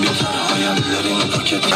biter hayallerin paketi.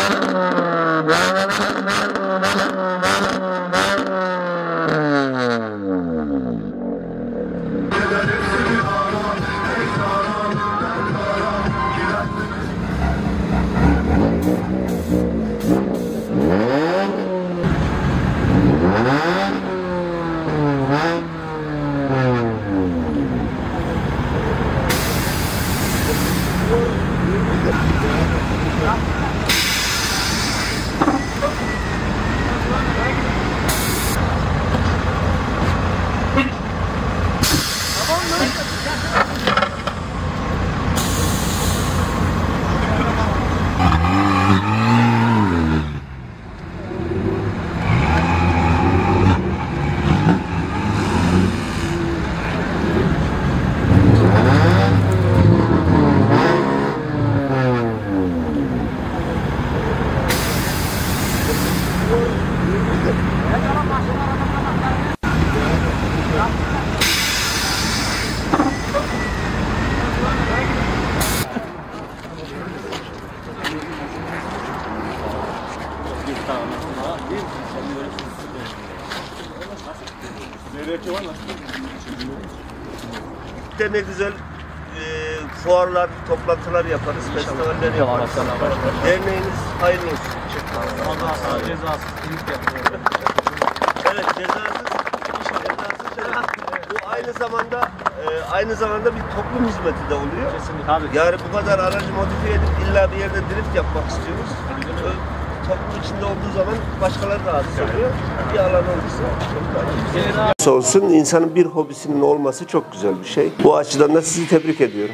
Ne güzel fuarlar, toplantılar yaparız, festivaller yaparız. Derneğiniz hayırlı olsun. Cezasız klinik yapıyor. Evet, cezasız. Bu aynı zamanda bir toplum hizmeti de oluyor. Kesinlikle abi. Yani bu kadar aracı modifiye edip illa bir yerde drift yapmak istiyoruz. Toplum içinde olduğu zaman başkaları rahatsız oluyor. Bir alan olursa çok daha iyi. Olsun, insanın bir hobisinin olması çok güzel bir şey. Bu açıdan da sizi tebrik ediyorum.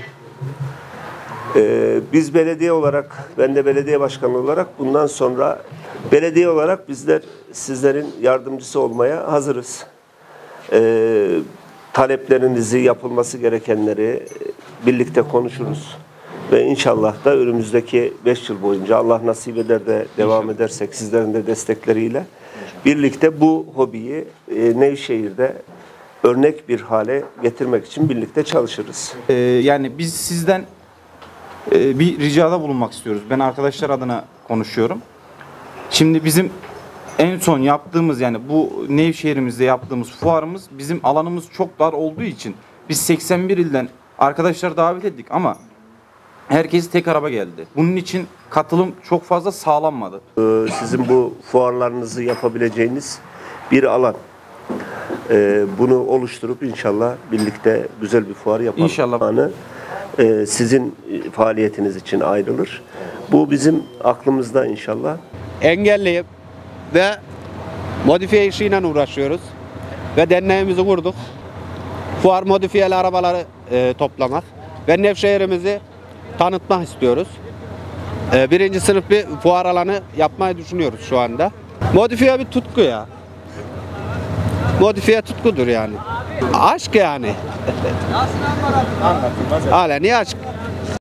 Biz belediye olarak, ben de belediye başkanı olarak bundan sonra belediye olarak bizler sizlerin yardımcısı olmaya hazırız. Taleplerinizi, yapılması gerekenleri birlikte konuşuruz. Ve inşallah da önümüzdeki 5 yıl boyunca Allah nasip eder de devam edersek sizlerin de destekleriyle birlikte bu hobiyi Nevşehir'de örnek bir hale getirmek için birlikte çalışırız. Yani biz sizden bir ricada bulunmak istiyoruz. Ben arkadaşlar adına konuşuyorum. Şimdi bizim en son yaptığımız, yani bu Nevşehir'imizde yaptığımız fuarımız, bizim alanımız çok dar olduğu için biz 81 ilden arkadaşlar davet ettik ama herkes tek araba geldi. Bunun için katılım çok fazla sağlanmadı. Sizin bu fuarlarınızı yapabileceğiniz bir alan. Bunu oluşturup inşallah birlikte güzel bir fuar yapalım. İnşallah. Sizin faaliyetiniz için ayrılır. Bu bizim aklımızda inşallah. Engelliyim ve modifiye işiyle uğraşıyoruz. Ve derneğimizi kurduk. Fuar modifiyeli arabaları toplamak ve Nevşehir'imizi tanıtmak istiyoruz. Birinci sınıf bir fuar alanı yapmayı düşünüyoruz şu anda. Modifiye bir tutku ya. Modifiye tutkudur yani. Aşk yani. Hala niye aşk